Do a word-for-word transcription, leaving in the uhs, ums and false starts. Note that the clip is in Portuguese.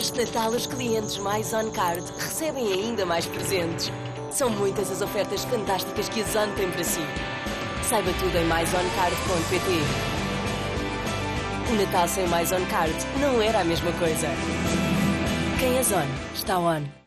Este Natal, os clientes mais OnCard recebem ainda mais presentes. São muitas as ofertas fantásticas que a Zone tem para si. Saiba tudo em mais on card ponto pt. O Natal sem mais OnCard não era a mesma coisa. Quem é Zone está on.